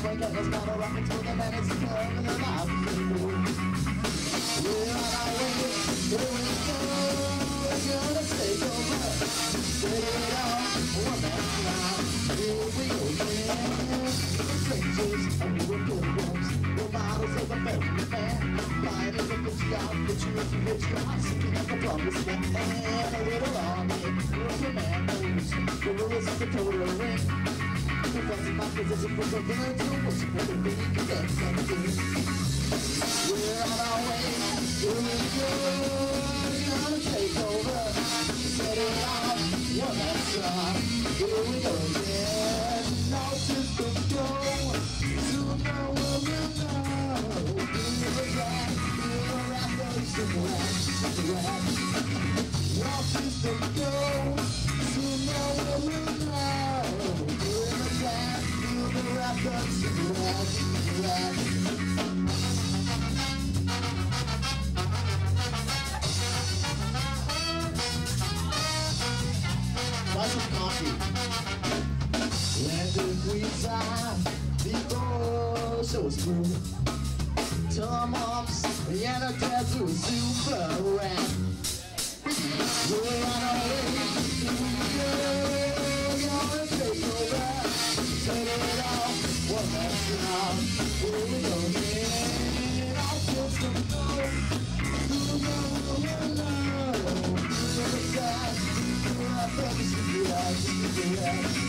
wake up, let's not rock until the man is coming alive. We're on our way, here we go. We're gonna take over. Set it off, one last round. Here we go again. Strangers, and we were pilgrims. We're models of the family man. Flying in the 50 out, but you if you hit your eyes, sinking at the promised land. And a little army, we're commandos. Gorillas of the total ring. Confessing my position for the villains who wish for the big dance something. We're on our way, here we go. We're gonna take over. Set it off, one last shot. Here we go again. No system go. Soon no one will know. Feel the rap, feel the rappers and rap. No system go. Soon no one will know. Feel the rap, feel the rappers and rap. Buy some coffee. Landed Queenside, before so smooth. Tom Hops, and a tattoo super rap. We're on our way, here we go. Gonna take over, turn it off, one last round. Here we go again. I'll feel some love, you know. We're the side, we're the side, we're the side.